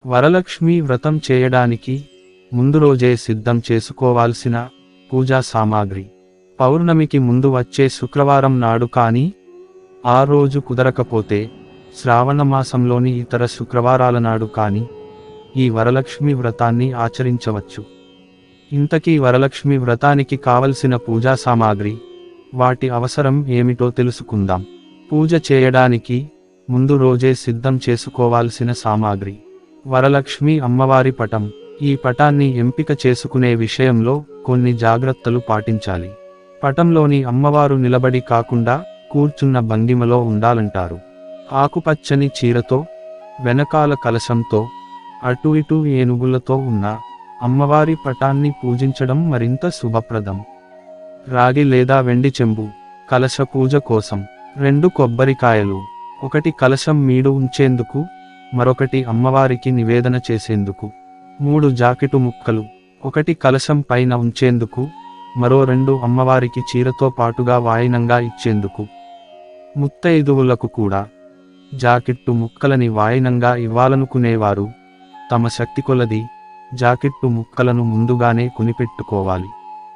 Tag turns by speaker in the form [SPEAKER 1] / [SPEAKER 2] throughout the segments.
[SPEAKER 1] వరలక్ష్మి వ్రతం చేయడానికి ముందు రోజే సిద్ధం చేసుకోవాల్సిన పూజా సామాగ్రి. పౌర్ణమికి ముందు వచ్చే శుక్రవారం నాడు కానీ ఆ రోజు కుదరకపోతే శ్రావణమాసంలోని ఇతర శుక్రవారాల నాడు కానీ ఈ వరలక్ష్మి వ్రతాన్ని ఆచరించవచ్చు. ఇంతకీ వరలక్ష్మి వ్రతానికి కావలసిన పూజా సామాగ్రి, వాటి అవసరం ఏమిటో తెలుసుకుందాం. పూజ చేయడానికి ముందు రోజే సిద్ధం చేసుకోవాల్సిన సామాగ్రి. వరలక్ష్మి అమ్మవారి పటం. ఈ పటాన్ని ఎంపిక చేసుకునే విషయంలో కొన్ని జాగ్రత్తలు పాటించాలి. పటంలోని అమ్మవారు నిలబడి కాకుండా కూర్చున్న భంగిమలో ఉండాలంటారు. ఆకుపచ్చని చీరతో, వెనకాల కలశంతో, అటు ఇటు ఏనుగులతో ఉన్న అమ్మవారి పటాన్ని పూజించడం మరింత శుభప్రదం. రాగి లేదా వెండి చెంబు. కలశ పూజ కోసం 2 కొబ్బరికాయలు, ఒకటి కలశం మీడు ఉంచేందుకు, మరొకటి అమ్మవారికి నివేదన చేసేందుకు. 3 జాకెటు ముక్కలు, ఒకటి కలశం పైన ఉంచేందుకు, మరో 2 అమ్మవారికి చీరతో పాటుగా వాయినంగా ఇచ్చేందుకు. ముత్తైదువులకు కూడా జాకెట్టు ముక్కలని వాయినంగా ఇవ్వాలనుకునేవారు తమ శక్తి కొలది జాకెట్టు ముక్కలను ముందుగానే కొనిపెట్టుకోవాలి.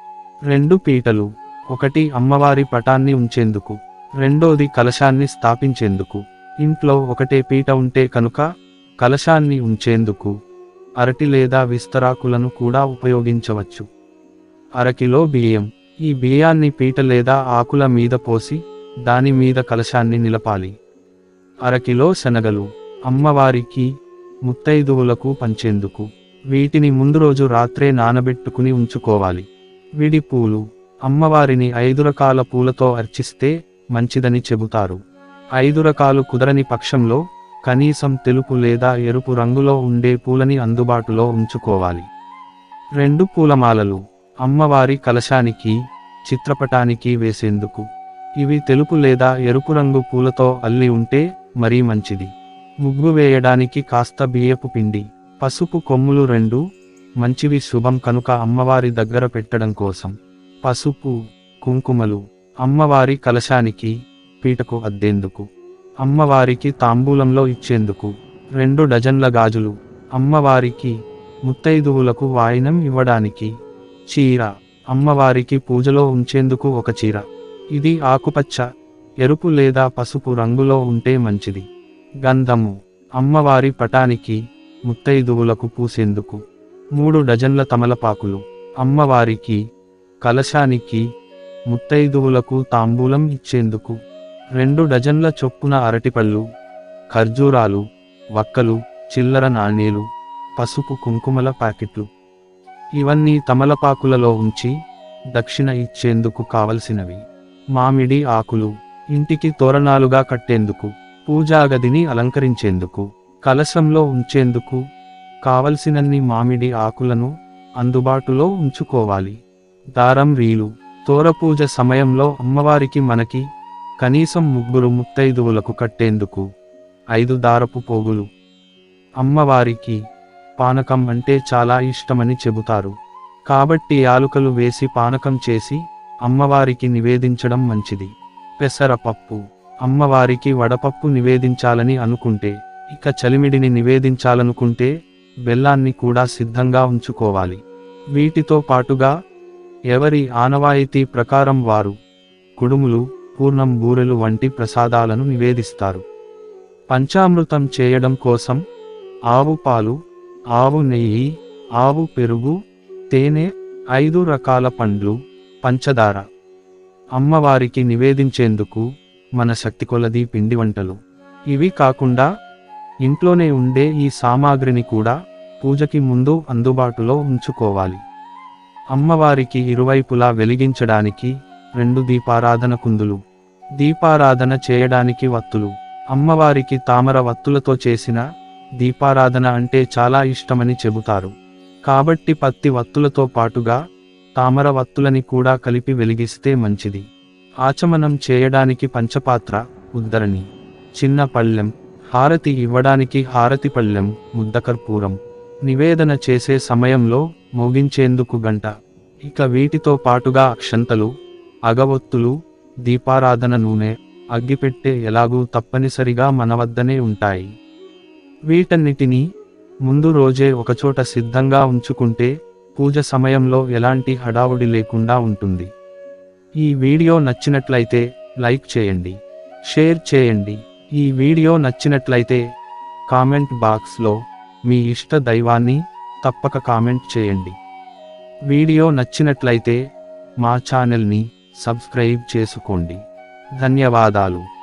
[SPEAKER 1] 2 పీటలు, ఒకటి అమ్మవారి పటాన్ని ఉంచేందుకు, రెండోది కలశాన్ని స్థాపించేందుకు. ఇంట్లో ఒకటే పీట ఉంటే కనుక కలశాన్ని ఉంచేందుకు అరటి లేదా విస్తరాకులను కూడా ఉపయోగించవచ్చు. 1/2 కిలో బియ్యం. ఈ బియ్యాన్ని పీట లేదా ఆకుల మీద పోసి దాని మీద కలశాన్ని నిలపాలి. 1/2 కిలో శనగలు, అమ్మవారికి ముత్తైదువులకు పంచేందుకు. వీటిని ముందు రోజు రాత్రే నానబెట్టుకుని ఉంచుకోవాలి. విడి పూలు. అమ్మవారిని 5 రకాల పూలతో అర్చిస్తే మంచిదని చెబుతారు. 5 రకాలు కుదరని పక్షంలో కనీసం తెలుపు లేదా ఎరుపు రంగులో ఉండే పూలని అందుబాటులో ఉంచుకోవాలి. 2 పూలమాలలు. అమ్మవారి కలశానికి, చిత్రపటానికి వేసేందుకు. ఇవి తెలుపు లేదా ఎరుపు రంగు పూలతో అల్లి ఉంటే మరీ మంచిది. ముగ్గు వేయడానికి కాస్త బియ్యపు పిండి. పసుపు కొమ్ములు 2 మంచివి, శుభం కనుక అమ్మవారి దగ్గర పెట్టడం కోసం. పసుపు, కుంకుమలు. అమ్మవారి కలశానికి, పీటకు అద్దేందుకు. అమ్మవారికి తాంబూలంలో ఇచ్చేందుకు. 2 డజన్ల గాజులు. అమ్మవారికి, ముత్తైదువులకు వాయినం ఇవ్వడానికి. చీర. అమ్మవారికి పూజలో ఉంచేందుకు ఒక చీర. ఇది ఆకుపచ్చ, ఎరుపు లేదా పసుపు రంగులో ఉంటే మంచిది. గంధము. అమ్మవారి పటానికి, ముత్తైదువులకు పూసేందుకు. 3 డజన్ల తమలపాకులు. అమ్మవారికి, కలశానికి, ముత్తైదువులకు తాంబూలం ఇచ్చేందుకు. 2 డజన్ల చొప్పున అరటిపళ్ళు, ఖర్జూరాలు, వక్కలు, చిల్లర నాణేలు, పసుపు కుంకుమల ప్యాకెట్లు. ఇవన్నీ తమలపాకులలో ఉంచి దక్షిణ ఇచ్చేందుకు కావలసినవి. మామిడి ఆకులు. ఇంటికి తోరణాలుగా కట్టేందుకు, పూజాగదిని అలంకరించేందుకు, కలశంలో ఉంచేందుకు కావలసినన్ని మామిడి ఆకులను అందుబాటులో ఉంచుకోవాలి. దారం రీలు. తోరపూజ సమయంలో అమ్మవారికి మనకి కనీసం 3 ముత్తైదువులకు కట్టేందుకు 5 దారపు పోగులు. అమ్మవారికి పానకం అంటే చాలా ఇష్టమని చెబుతారు. కాబట్టి యాలుకలు వేసి పానకం చేసి అమ్మవారికి నివేదించడం మంచిది. పెసరపప్పు. అమ్మవారికి వడపప్పు నివేదించాలని అనుకుంటే, ఇక చలిమిడిని నివేదించాలనుకుంటే బెల్లాన్ని కూడా సిద్ధంగా ఉంచుకోవాలి. వీటితో పాటుగా ఎవరి ఆనవాయితీ ప్రకారం వారు కుడుములు, పూర్ణం, బూరెలు వంటి ప్రసాదాలను నివేదిస్తారు. పంచామృతం చేయడం కోసం ఆవు పాలు, ఆవు నెయ్యి, ఆవు పెరుగు, తేనె, 5 రకాల పండ్లు, పంచదార. అమ్మవారికి నివేదించేందుకు మన శక్తి కొలది పిండి వంటలు. ఇవి కాకుండా ఇంట్లోనే ఉండే ఈ సామాగ్రిని కూడా పూజకి ముందు అందుబాటులో ఉంచుకోవాలి. అమ్మవారికి ఇరువైపులా వెలిగించడానికి 2 దీపారాధన కుందులు. దీపారాధన చేయడానికి వత్తులు. అమ్మవారికి తామర వత్తులతో చేసిన దీపారాధన అంటే చాలా ఇష్టమని చెబుతారు. కాబట్టి పత్తి వత్తులతో పాటుగా తామర వత్తులని కూడా కలిపి వెలిగిస్తే మంచిది. ఆచమనం చేయడానికి పంచపాత్ర, ఉద్దరణి. చిన్న పళ్ళెం. హారతి ఇవ్వడానికి హారతి పళ్ళెం, ముద్దకర్పూరం. నివేదన చేసే సమయంలో మోగించేందుకు గంట. ఇక వీటితో పాటుగా అక్షంతలు, అగవొత్తులు, దీపారాధన నూనె, అగ్గిపెట్టె ఎలాగూ తప్పనిసరిగా మన వద్దనే ఉంటాయి. వీటన్నిటినీ ముందు రోజే ఒకచోట సిద్ధంగా ఉంచుకుంటే పూజ సమయంలో ఎలాంటి హడావుడి లేకుండా ఉంటుంది. ఈ వీడియో నచ్చినట్లయితే లైక్ చేయండి, షేర్ చేయండి. ఈ వీడియో నచ్చినట్లయితే కామెంట్ బాక్స్లో మీ ఇష్ట దైవాన్ని తప్పక కామెంట్ చేయండి. వీడియో నచ్చినట్లయితే మా ఛానల్ని సబ్స్క్రైబ్ చేసుకోండి. ధన్యవాదాలు.